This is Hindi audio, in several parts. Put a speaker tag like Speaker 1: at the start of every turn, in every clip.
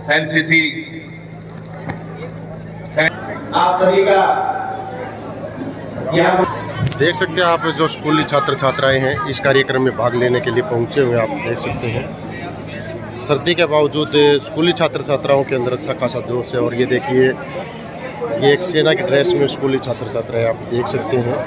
Speaker 1: एनसीसी।
Speaker 2: आप सभी का
Speaker 3: देख सकते हैं आप जो स्कूली छात्र छात्राएं हैं इस कार्यक्रम में भाग लेने के लिए पहुंचे हुए आप देख सकते हैं। सर्दी के बावजूद स्कूली छात्र छात्राओं के अंदर अच्छा खासा जोश है। और ये देखिए ये एक सेना की ड्रेस में स्कूली छात्र छात्राएं आप देख सकते हैं।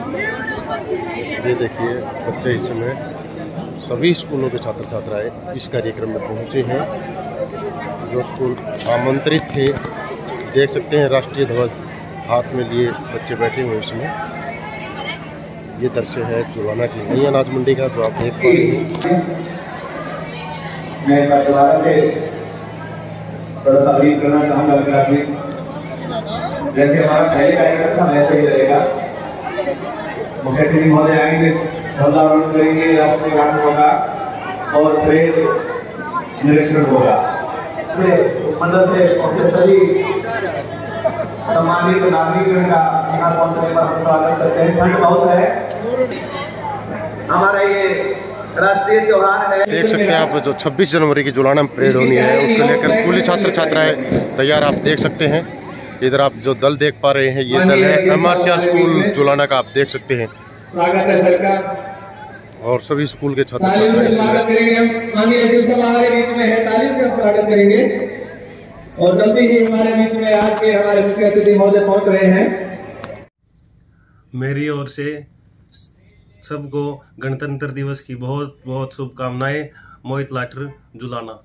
Speaker 3: ये देखिए बच्चे इस समय सभी स्कूलों के छात्र छात्राएं इस कार्यक्रम में पहुंचे हैं। जो स्कूल आमंत्रित थे देख सकते हैं राष्ट्रीय ध्वज हाथ में लिए बच्चे बैठे हुए इसमें। ये दृश्य है जुलाना की नई अनाज मंडी का जो आप देख पा रहे हैं।
Speaker 2: मैं दोबारा से थोड़ा सा ब्रीफ करना चाहूँगा कि जैसे हमारा पहले कार्यक्रम था वैसे ही रहेगा। मुख्य अतिथि महोदय आएंगे, ध्वजारोहण करेंगे, राष्ट्रीय गान होगा और फिर निरीक्षण होगा। मंडल से सभी सम्मानित नागरिकों का यहाँ पहुँचने पर हम स्वागत करते हैं। ठंड बहुत है, हमारा ये राष्ट्रीय त्योहार है।
Speaker 3: देख सकते हैं आप जो 26 जनवरी की जुलाना परेड होनी है उसको लेकर स्कूली छात्र छात्राएं तैयार आप देख सकते हैं। इधर आप जो दल देख पा रहे हैं ये दल है MRCR स्कूल जुलाना का, आप देख सकते हैं।
Speaker 2: स्वागत है सरकार
Speaker 3: और सभी स्कूल के छात्र
Speaker 2: तालियों से स्वागत करेंगे। हम माननीय अध्यक्ष हमारे बीच में है, तालियों से स्वागत करेंगे। और जल्दी ही हमारे बीच में आज के हमारे मुख्य अतिथि महोदय पहुंच रहे हैं।
Speaker 4: मेरी ओर से सबको गणतंत्र दिवस की बहुत बहुत शुभकामनाएं। मोहित लाटर जुलाना।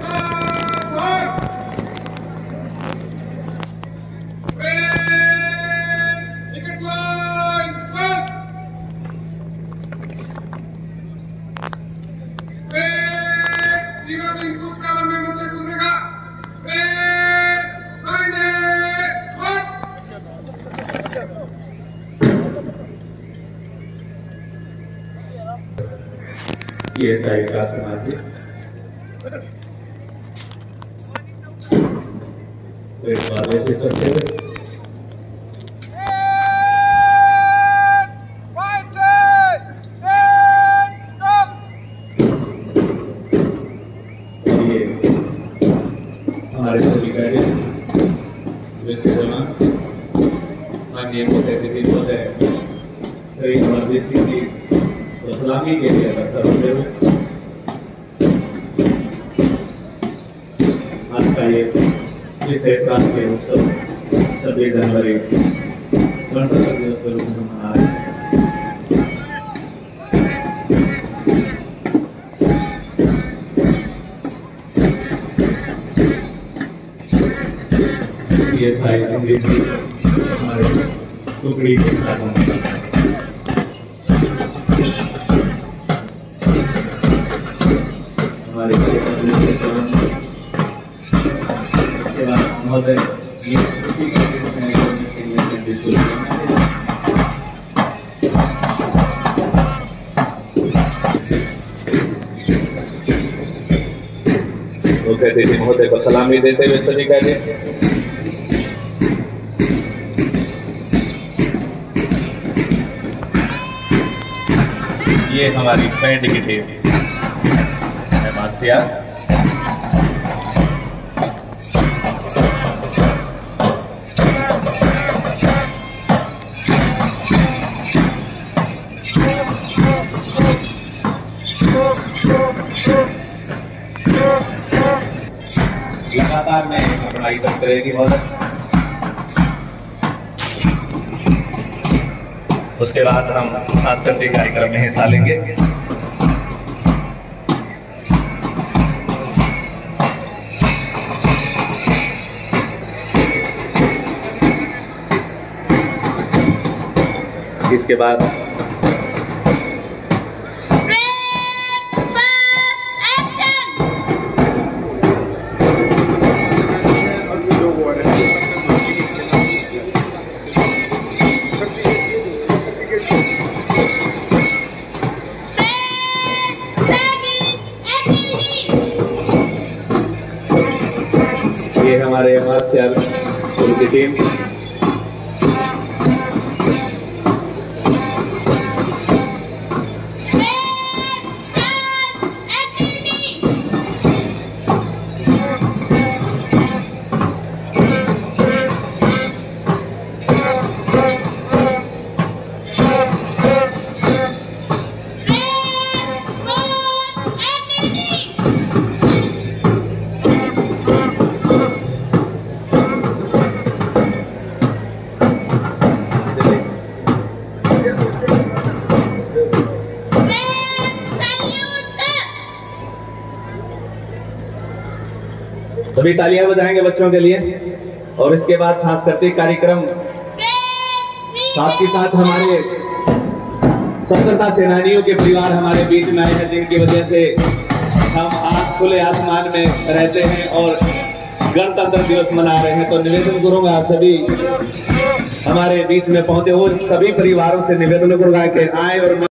Speaker 2: ये साइड का समाज वाले से करते हुए हमारे सभी कार्य वैसे जमा माननीय मुख्य अतिथि महोदय श्री अमरजीत सिंह जी सलामी के लिए अवसर होते हुए आज का ये विशेष राष्ट्रीय उत्सव 26 जनवरी गणतंत्र दिवस के रूप में मना रहे हैं। ये साहित्य हमारे टुकड़ी के साथ महोदय मुख्य अतिथि महोदय को सलामी देते हुए सभी कार्य ये हमारी बैंड की टीम MRCR लगातार में पढ़ाई करते रहेगी। उसके बाद हम सांस्कृतिक कार्यक्रम में हिस्सा लेंगे। इसके बाद ये हमारे MRCR स्कूल की टीम सभी तालियां बजाएंगे बच्चों के लिए। और इसके बाद सांस्कृतिक कार्यक्रम, साथ ही साथ हमारे स्वतंत्रता सेनानियों के परिवार हमारे बीच में आए हैं, जिनकी वजह से हम आज खुले आसमान में रहते हैं और गणतंत्र दिवस मना रहे हैं। तो निवेदन करूंगा आप सभी हमारे बीच में पहुंचे हो सभी परिवारों से निवेदन करूंगा कि आए और